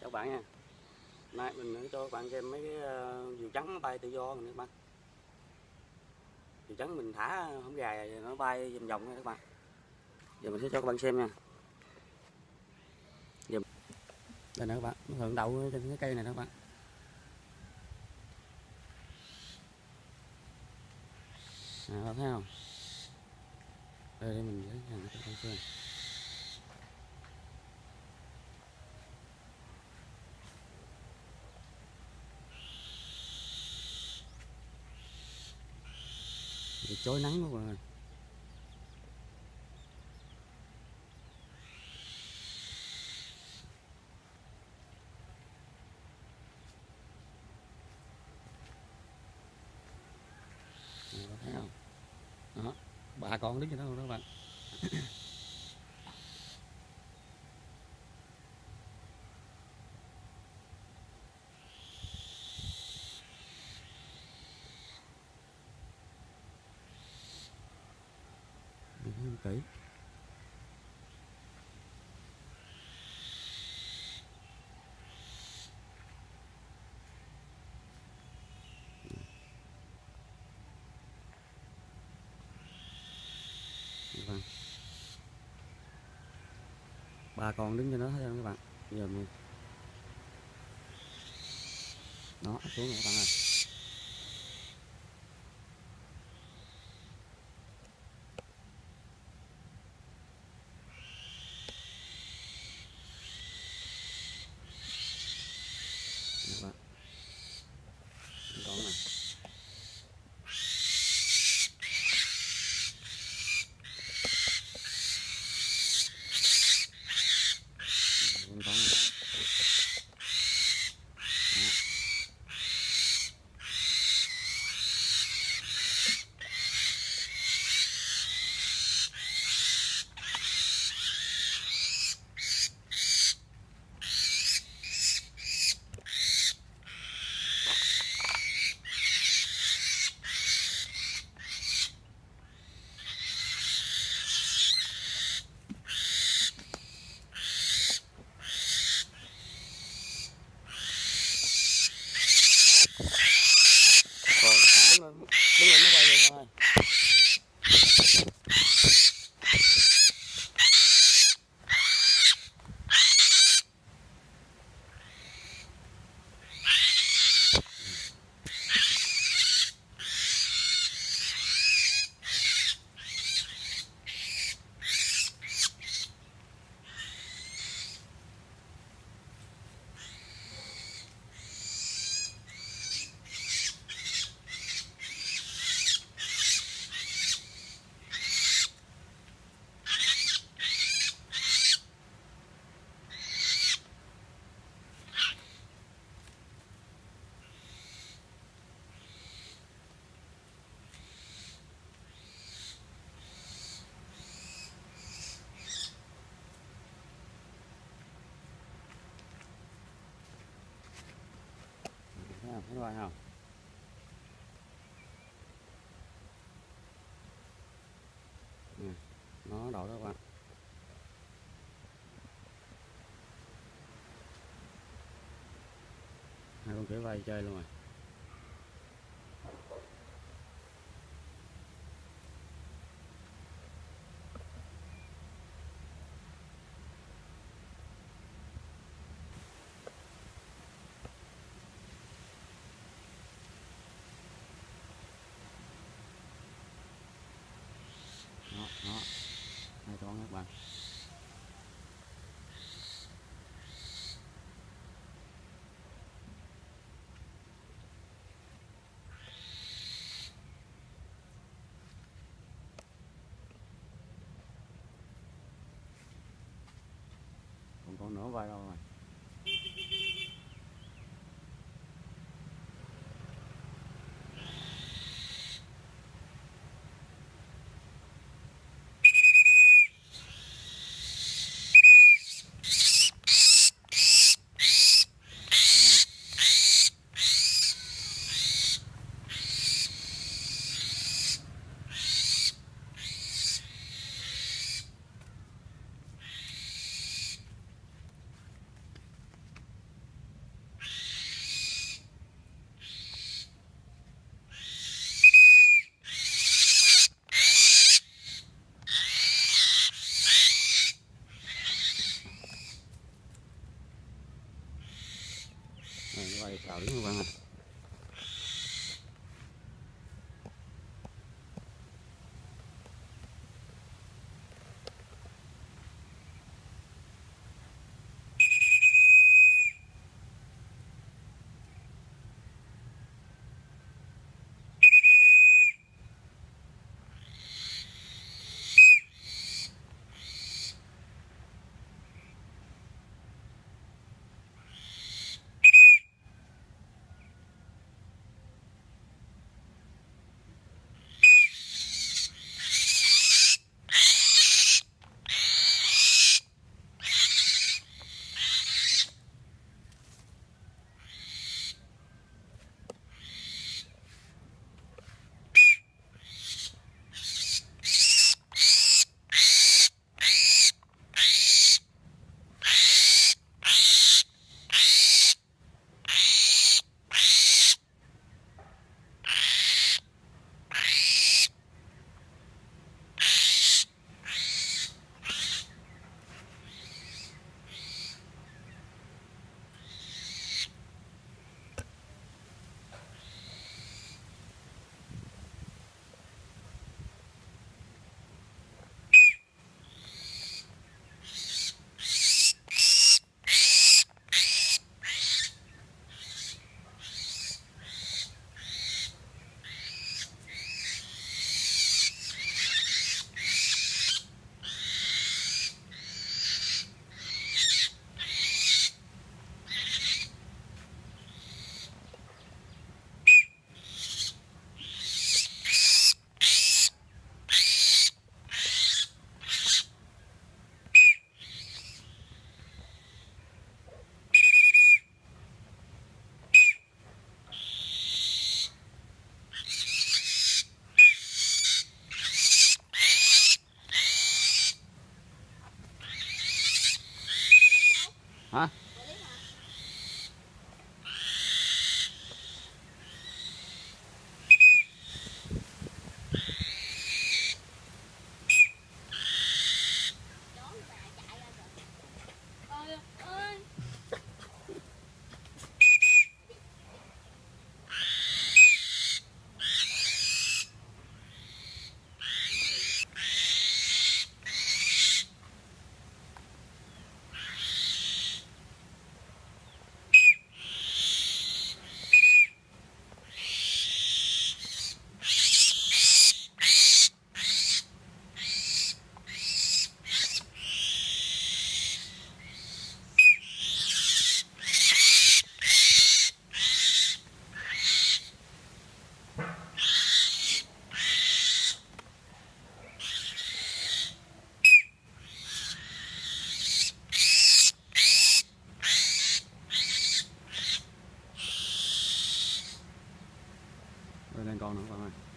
Chào các bạn nha. Nay mình cho các bạn xem mấy cái diều trắng nó bay tự do nè các bạn. Diều trắng mình thả không gài nó bay vòng vòng nha các bạn. Giờ mình sẽ cho các bạn xem nha. Giờ đây nè các bạn, nó thường đậu trên cái cây này nè các bạn. À, thấy không? Đây mình lấy cho các bạn xem. Thì chói nắng luôn rồi. Đó, thấy không? Đó, bà con đứng trên đó luôn đó các bạn. Mình thấy kỹ. Vâng. Ba con đứng trên đó thấy không các bạn? Giờ mình đó xuống rồi các bạn ơi. Các bạn. Con này. Con này. Đứng lên nó quay luôn thôi. Thấy rồi không? Nó đậu đó các bạn. Hai con kiểu vây chơi luôn rồi. Đó, hai con các bạn. Còn con nữa vai đâu rồi? Này, nó bay xào đứng các bạn ơi. Hả? Đây lên con nữa các bạn ơi.